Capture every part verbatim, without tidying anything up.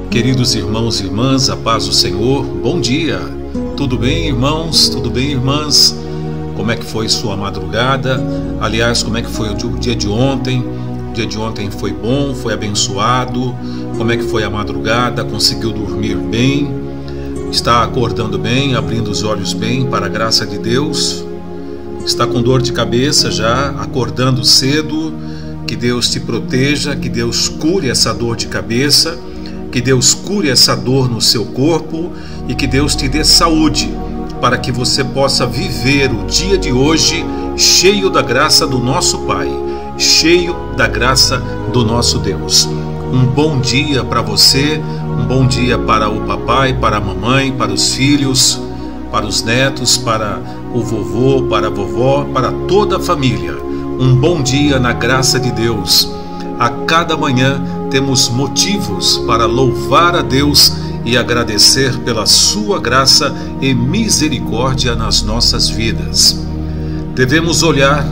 Queridos irmãos e irmãs, a paz do Senhor, bom dia! Tudo bem, irmãos? Tudo bem, irmãs? Como é que foi sua madrugada? Aliás, como é que foi o dia de ontem? O dia de ontem foi bom, foi abençoado? Como é que foi a madrugada? Conseguiu dormir bem? Está acordando bem, abrindo os olhos bem para a graça de Deus? Está com dor de cabeça já, acordando cedo? Que Deus te proteja, que Deus cure essa dor de cabeça, que Deus cure essa dor no seu corpo e que Deus te dê saúde para que você possa viver o dia de hoje cheio da graça do nosso Pai, cheio da graça do nosso Deus. Um bom dia para você, um bom dia para o papai, para a mamãe, para os filhos, para os netos, para o vovô, para a vovó, para toda a família. Um bom dia na graça de Deus. A cada manhã temos motivos para louvar a Deus e agradecer pela sua graça e misericórdia nas nossas vidas. Devemos olhar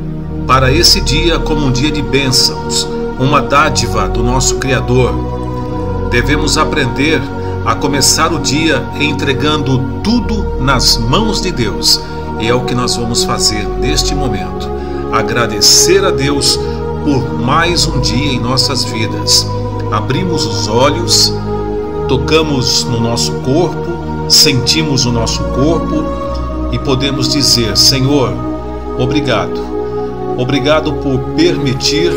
para esse dia como um dia de bênçãos, uma dádiva do nosso Criador. Devemos aprender a começar o dia entregando tudo nas mãos de Deus. E é o que nós vamos fazer neste momento. Agradecer a Deus por mais um dia em nossas vidas. Abrimos os olhos, tocamos no nosso corpo, sentimos o nosso corpo e podemos dizer: Senhor, obrigado. Obrigado por permitir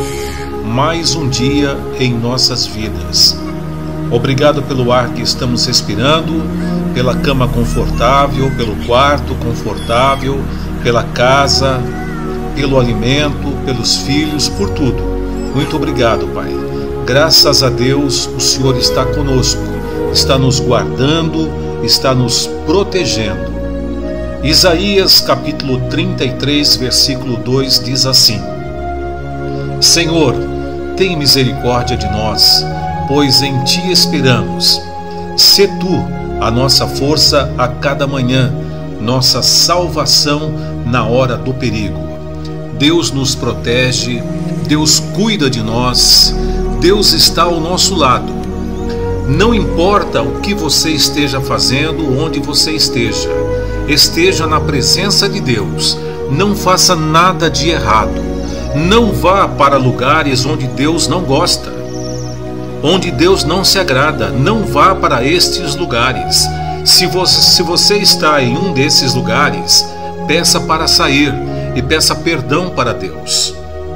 mais um dia em nossas vidas. Obrigado pelo ar que estamos respirando, pela cama confortável, pelo quarto confortável, pela casa, pelo alimento, pelos filhos, por tudo. Muito obrigado, Pai. Graças a Deus, o Senhor está conosco, está nos guardando, está nos protegendo. Isaías capítulo trinta e três, versículo dois diz assim: Senhor, tem misericórdia de nós, pois em Ti esperamos. Sê Tu a nossa força a cada manhã, nossa salvação na hora do perigo. Deus nos protege, Deus cuida de nós, Deus está ao nosso lado. Não importa o que você esteja fazendo, onde você esteja, esteja na presença de Deus. Não faça nada de errado. Não vá para lugares onde Deus não gosta, onde Deus não se agrada. Não vá para estes lugares. Se você, se você está em um desses lugares, peça para sair e peça perdão para Deus.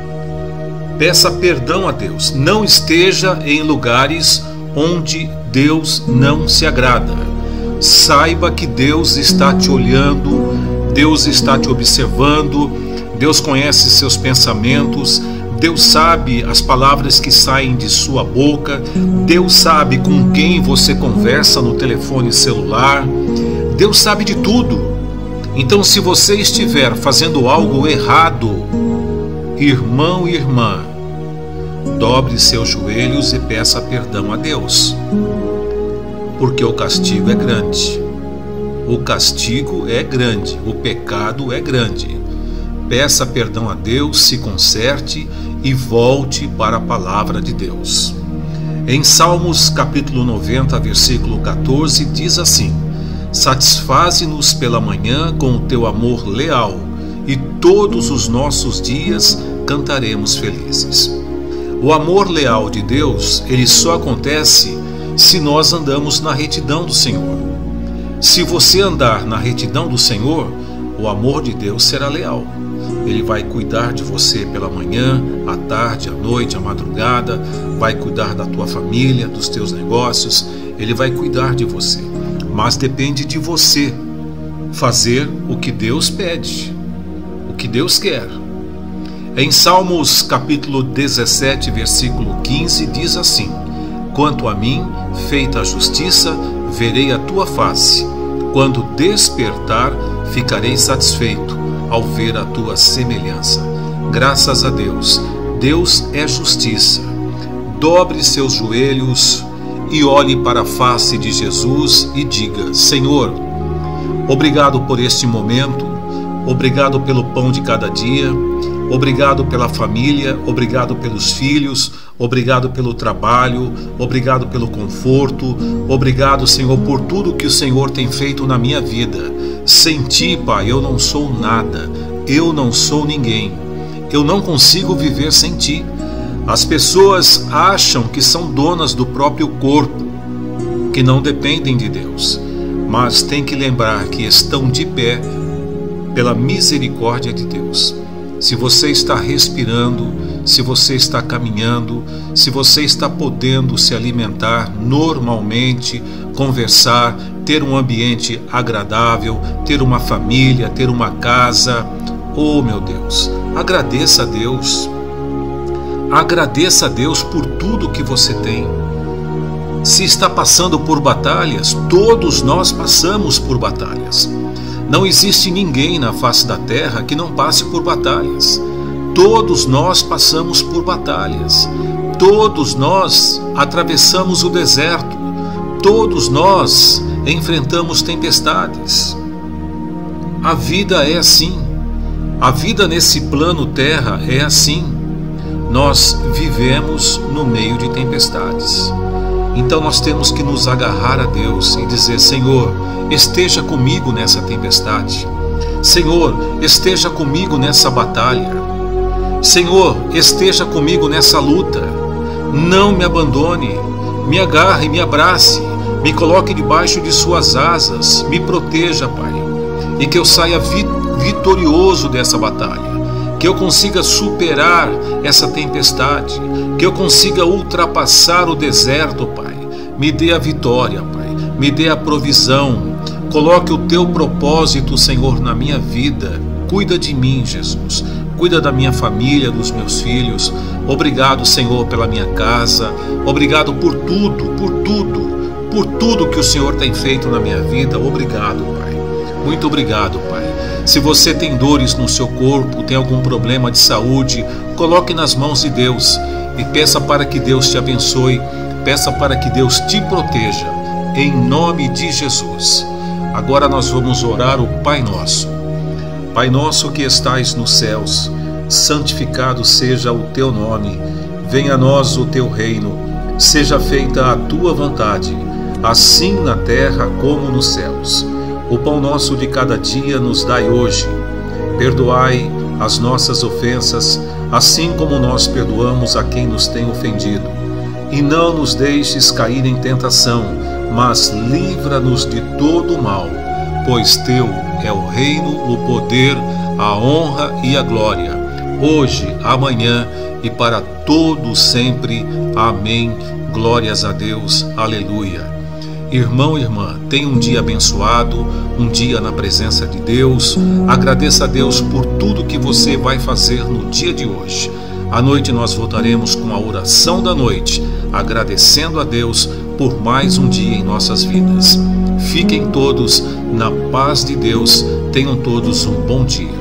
Peça perdão a Deus. Não esteja em lugares onde Deus não se agrada. Saiba que Deus está te olhando, Deus está te observando, Deus conhece seus pensamentos, Deus sabe as palavras que saem de sua boca, Deus sabe com quem você conversa no telefone celular, Deus sabe de tudo. Então, se você estiver fazendo algo errado, irmão e irmã, dobre seus joelhos e peça perdão a Deus, porque o castigo é grande. O castigo é grande, o pecado é grande. Peça perdão a Deus, se conserte e volte para a palavra de Deus. Em Salmos capítulo noventa, versículo quatorze, diz assim: Satisfaze-nos pela manhã com o teu amor leal, e todos os nossos dias cantaremos felizes. O amor leal de Deus, ele só acontece se nós andamos na retidão do Senhor. Se você andar na retidão do Senhor, o amor de Deus será leal. Ele vai cuidar de você pela manhã, à tarde, à noite, à madrugada, vai cuidar da tua família, dos teus negócios, ele vai cuidar de você. Mas depende de você fazer o que Deus pede, o que Deus quer. Em Salmos capítulo dezessete, versículo quinze, diz assim: Quanto a mim, feita a justiça, verei a tua face. Quando despertar, ficarei satisfeito ao ver a tua semelhança. Graças a Deus, Deus é justiça. Dobre seus joelhos e olhe para a face de Jesus e diga: Senhor, obrigado por este momento, obrigado pelo pão de cada dia, obrigado pela família, obrigado pelos filhos, obrigado pelo trabalho, obrigado pelo conforto, obrigado, Senhor, por tudo que o Senhor tem feito na minha vida. Sem Ti, Pai, eu não sou nada, eu não sou ninguém, eu não consigo viver sem Ti. As pessoas acham que são donas do próprio corpo, que não dependem de Deus, mas tem que lembrar que estão de pé pela misericórdia de Deus. Se você está respirando, se você está caminhando, se você está podendo se alimentar normalmente, conversar, ter um ambiente agradável, ter uma família, ter uma casa, oh meu Deus, agradeça a Deus. Agradeça a Deus por tudo que você tem. Se está passando por batalhas, todos nós passamos por batalhas. Não existe ninguém na face da terra que não passe por batalhas. Todos nós passamos por batalhas. Todos nós atravessamos o deserto. Todos nós enfrentamos tempestades. A vida é assim. A vida nesse plano terra é assim. Nós vivemos no meio de tempestades. Então nós temos que nos agarrar a Deus e dizer: Senhor, esteja comigo nessa tempestade. Senhor, esteja comigo nessa batalha. Senhor, esteja comigo nessa luta. Não me abandone. Me agarre, me abrace. Me coloque debaixo de suas asas. Me proteja, Pai. E que eu saia vitorioso dessa batalha. Que eu consiga superar essa tempestade, que eu consiga ultrapassar o deserto, Pai. Me dê a vitória, Pai. Me dê a provisão. Coloque o Teu propósito, Senhor, na minha vida. Cuida de mim, Jesus. Cuida da minha família, dos meus filhos. Obrigado, Senhor, pela minha casa. Obrigado por tudo, por tudo, por tudo que o Senhor tem feito na minha vida. Obrigado, Pai. Muito obrigado, Pai. Se você tem dores no seu corpo, tem algum problema de saúde, coloque nas mãos de Deus e peça para que Deus te abençoe, peça para que Deus te proteja, em nome de Jesus. Agora nós vamos orar o Pai Nosso. Pai nosso que estais nos céus, santificado seja o Teu nome, venha a nós o Teu reino, seja feita a Tua vontade, assim na terra como nos céus. O pão nosso de cada dia nos dai hoje. Perdoai as nossas ofensas, assim como nós perdoamos a quem nos tem ofendido. E não nos deixes cair em tentação, mas livra-nos de todo o mal, pois Teu é o reino, o poder, a honra e a glória, hoje, amanhã e para todo sempre. Amém. Glórias a Deus. Aleluia. Irmão e irmã, tenha um dia abençoado, um dia na presença de Deus. Agradeça a Deus por tudo que você vai fazer no dia de hoje. À noite nós voltaremos com a oração da noite, agradecendo a Deus por mais um dia em nossas vidas. Fiquem todos na paz de Deus, tenham todos um bom dia.